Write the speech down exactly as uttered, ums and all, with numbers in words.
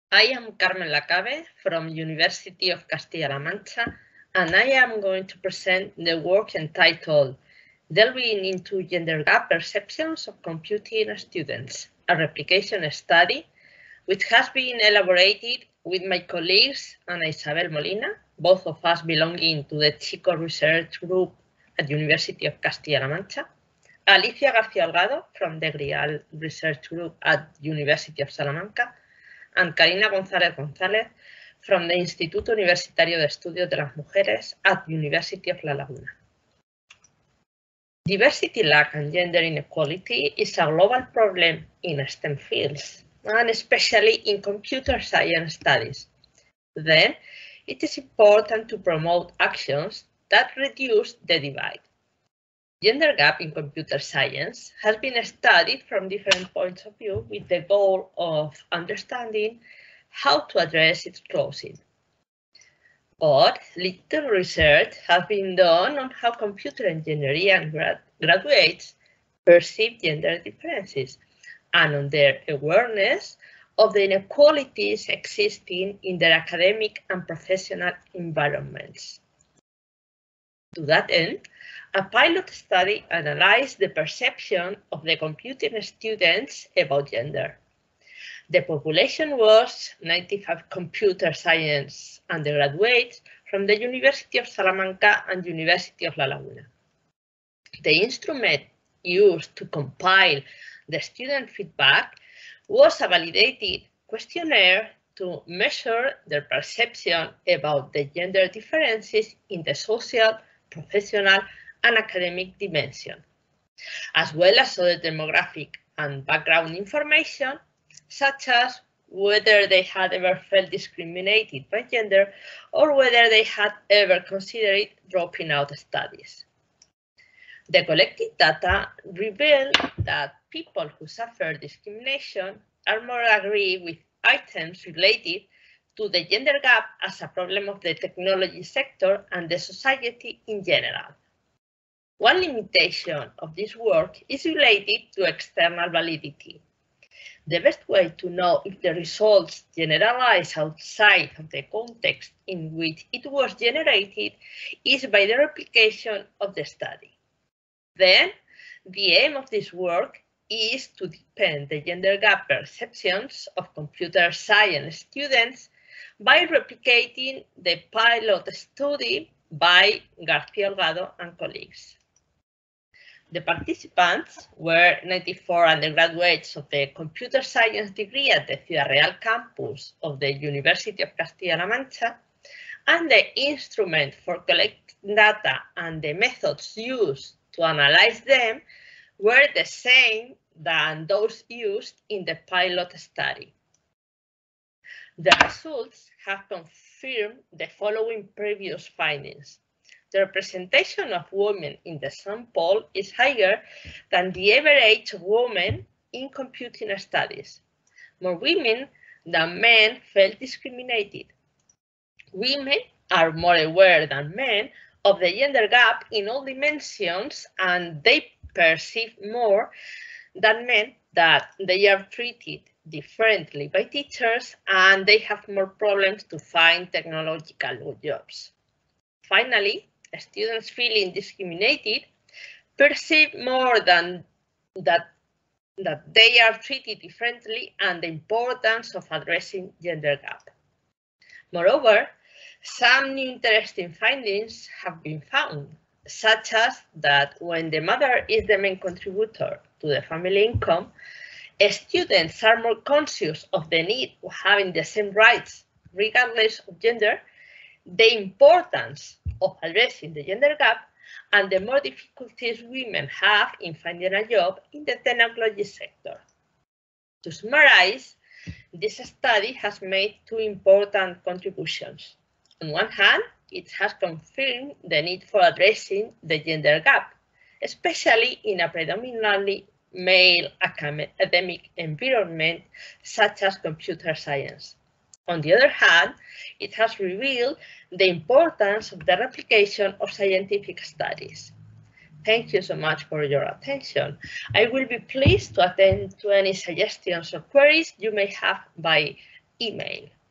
I am Carmen Lacabe from University of Castilla-La Mancha, and I am going to present the work entitled Delving into Gender Gap Perceptions of Computing Students, a replication study which has been elaborated with my colleagues Ana Isabel Molina, both of us belonging to the Chico Research Group at University of Castilla-La Mancha, Alicia García Holgado from the Grial Research Group at University of Salamanca, and Karina González González from the Instituto Universitario de Estudios de las Mujeres at University of La Laguna. Diversity lack and gender inequality is a global problem in STEM fields, and especially in computer science studies. Then, it is important to promote actions that reduce the divide. Gender gap in computer science has been studied from different points of view with the goal of understanding how to address its closing. But little research has been done on how computer engineering grad graduates perceive gender differences and on their awareness of the inequalities existing in their academic and professional environments. To that end, a pilot study analyzed the perception of the computing students about gender. The population was ninety-five computer science undergraduates from the University of Salamanca and University of La Laguna. The instrument used to compile the student feedback was a validated questionnaire to measure their perception about the gender differences in the social, professional, and academic dimension, as well as other demographic and background information, such as whether they had ever felt discriminated by gender or whether they had ever considered dropping out studies. The collected data revealed that people who suffer discrimination are more agree with items related to the gender gap as a problem of the technology sector and the society in general. One limitation of this work is related to external validity. The best way to know if the results generalize outside of the context in which it was generated is by the replication of the study. Then, the aim of this work is to deepen the gender gap perceptions of computer science students by replicating the pilot study by García Holgado and colleagues. The participants were ninety-four undergraduates of the computer science degree at the Ciudad Real campus of the University of Castilla-La Mancha, and the instrument for collecting data and the methods used to analyze them were the same than those used in the pilot study. The results have confirmed the following previous findings. The representation of women in the sample is higher than the average of women in computing studies. More women than men felt discriminated. Women are more aware than men of the gender gap in all dimensions, and they perceive more than men that they are treated differently by teachers and they have more problems to find technological jobs. Finally, students feeling discriminated perceive more than that, that they are treated differently and the importance of addressing gender gap. Moreover, some new interesting findings have been found, such as that when the mother is the main contributor to the family income, students are more conscious of the need of having the same rights regardless of gender, the importance of addressing the gender gap, and the more difficulties women have in finding a job in the technology sector. To summarize, this study has made two important contributions. On one hand, it has confirmed the need for addressing the gender gap, especially in a predominantly male academic environment such as computer science. On the other hand, it has revealed the importance of the replication of scientific studies. Thank you so much for your attention. I will be pleased to attend to any suggestions or queries you may have by email.